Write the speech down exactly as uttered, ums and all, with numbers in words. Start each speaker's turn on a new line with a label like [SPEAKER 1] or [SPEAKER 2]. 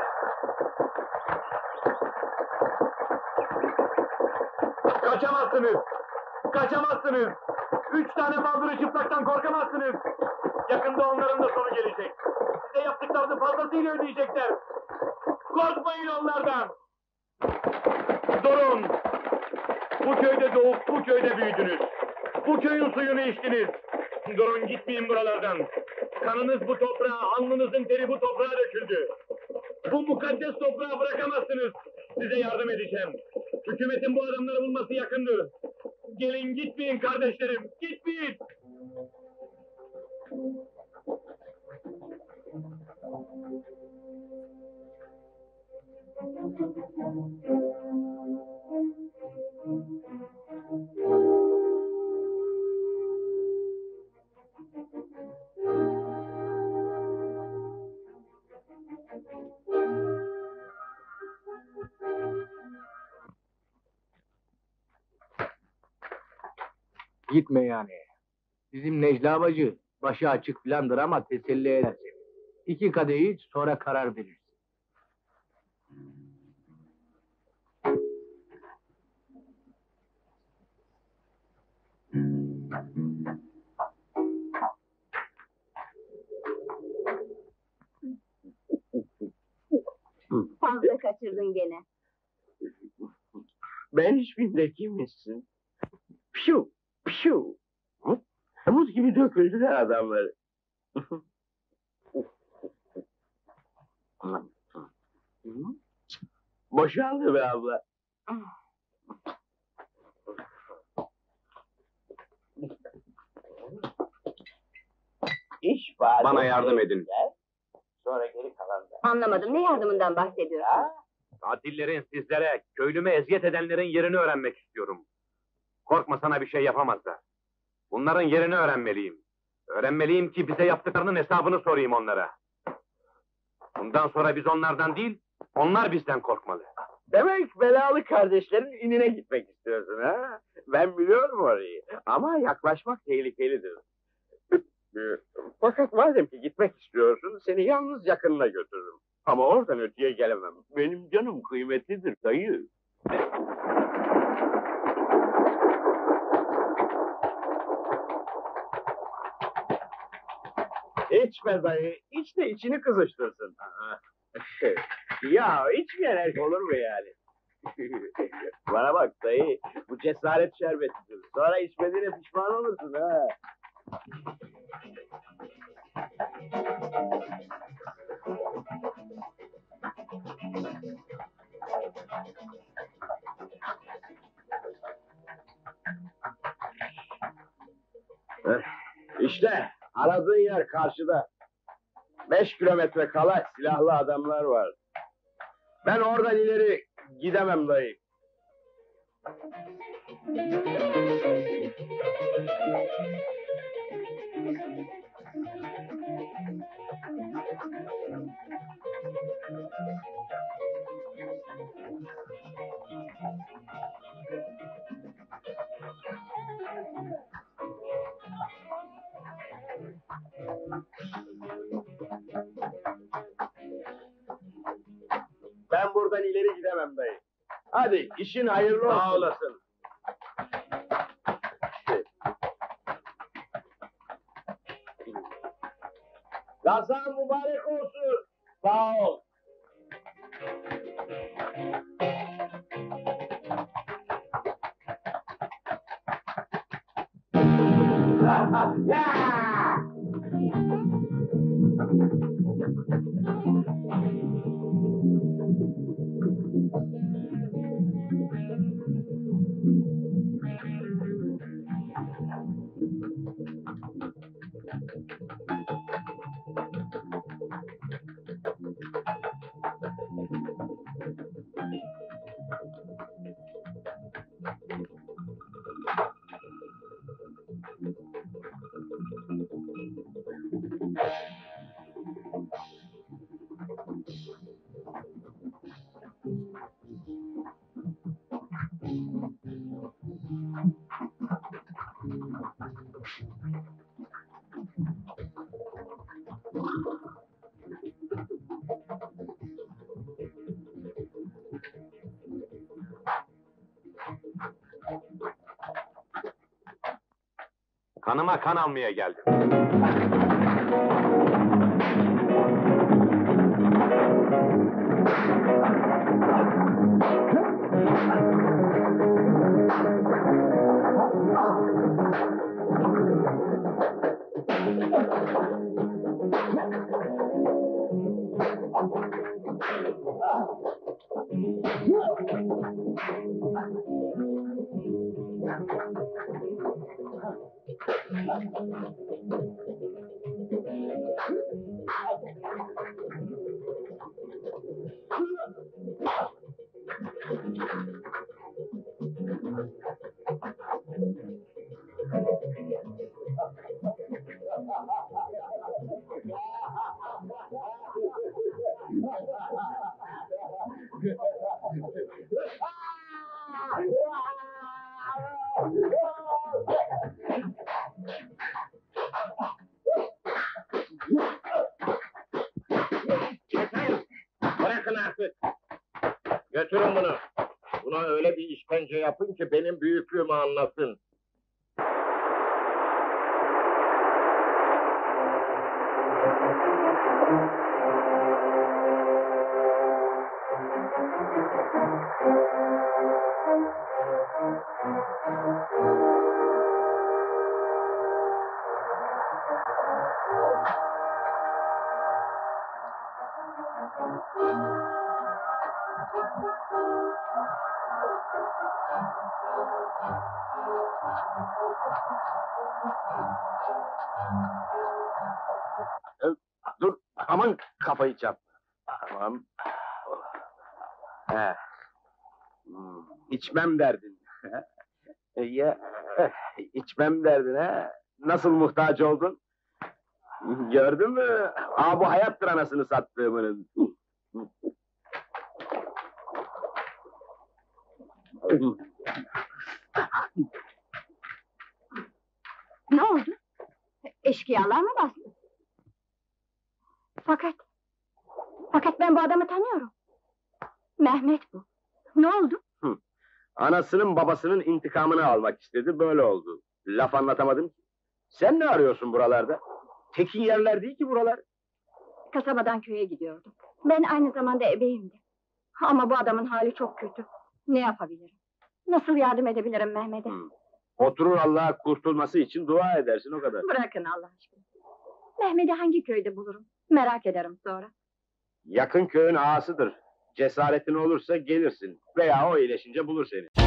[SPEAKER 1] Kaçamazsınız! Kaçamazsınız! Üç tane mağduru çıplaktan korkamazsınız! Yakında onların da sonu gelecek! Size yaptıklarını fazlasıyla ödeyecekler! Korkmayın onlardan! Durun! Bu köyde doğup bu köyde büyüdünüz! Bu köyün suyunu içtiniz! Durun, gitmeyin buralardan! Kanınız bu toprağa, alnınızın teri bu toprağa döküldü! Bu mukaddes toprağı bırakamazsınız! Size yardım edeceğim! Hükümetin bu adamları bulması yakındır! Gelin, gitmeyin kardeşlerim, gitmeyin!
[SPEAKER 2] Gitme yani. Bizim Necla bacı başı açık filandır ama teselli eder seni. İki kadeh iç, sonra karar verirsin.
[SPEAKER 3] Fazla kaçırdın gene.
[SPEAKER 4] Ben hiçbirinde kimmişsin? Pşu, pşu. Muz gibi döküldüler adamları. Boşaldı be abla. İş var.
[SPEAKER 2] Bana yardım edin.
[SPEAKER 4] Sonra geri kalan da.
[SPEAKER 3] Anlamadım, ne yardımından bahsediyorsun?
[SPEAKER 2] Katillerin sizlere, köylüme eziyet edenlerin yerini öğrenmek istiyorum. Korkma, sana bir şey yapamazlar. Bunların yerini öğrenmeliyim. Öğrenmeliyim ki bize yaptıklarının hesabını sorayım onlara. Bundan sonra biz onlardan değil, onlar bizden korkmalı.
[SPEAKER 4] Demek belalı kardeşlerin inine gitmek istiyorsun ha? Ben biliyorum orayı. Ama yaklaşmak tehlikelidir. Fakat madem ki gitmek istiyorsun, seni yalnız yakınına götürürüm. Ama oradan öteye gelemem. Benim canım kıymetlidir dayı. İçme dayı, iç de içini kızıştırsın. Ya içmeyen erkek olur mu yani? Bana bak dayı, bu cesaret şerbetidir. Sonra içmediğine pişman olursun ha. İşte aradığın yer karşıda. Beş kilometre kala silahlı adamlar var. Ben oradan ileri gidemem dayı. Ben buradan ileri gidemem dayı. Hadi işin hayırlı olsun.
[SPEAKER 2] Sağ olasın.
[SPEAKER 4] Gazan mübarek olsun. Sağ ol.
[SPEAKER 2] Kanıma kan almaya geldim.
[SPEAKER 4] Yeter! Bırakın artık! Götürün bunu. Buna öyle bir işkence yapın ki benim büyüklüğümü anlasın. Dur, aman kafayı çarp. Tamam. He. Hmm, içmem derdin. ya, eh, içmem derdin ha? Nasıl muhtaç oldun? Gördün mü? Aa, bu hayattır anasını sattığımın.
[SPEAKER 3] Ne oldu? Eşkıyalar mı bastı? Fakat... Fakat ben bu adamı tanıyorum. Mehmet bu. Ne oldu?
[SPEAKER 4] Anasının babasının intikamını almak istedi, böyle oldu. Laf anlatamadım ki. Sen ne arıyorsun buralarda? Tekin yerler değil ki buralar.
[SPEAKER 3] Kasabadan köye gidiyordum. Ben aynı zamanda ebeyimdi. Ama bu adamın hali çok kötü. Ne yapabilirim? Nasıl yardım edebilirim Mehmet'e?
[SPEAKER 4] Hmm. Oturur Allah'a kurtulması için dua edersin, o kadar.
[SPEAKER 3] Bırakın Allah aşkına. Mehmet'i hangi köyde bulurum? Merak ederim sonra.
[SPEAKER 4] Yakın köyün ağasıdır. Cesaretin olursa gelirsin. Veya o iyileşince bulur seni.